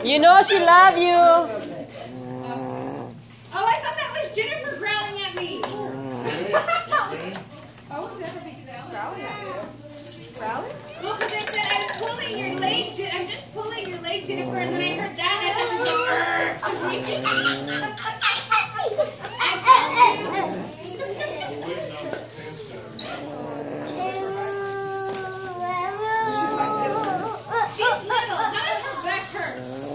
You know she love you. Oh, I thought that was Jennifer growling at me. Oh, Jennifer growling at you. Growling? Well, because I said I was pulling your leg, I'm just pulling your leg, Jennifer, and then I heard that, and I thought she was like, she's little. How does her back hurt?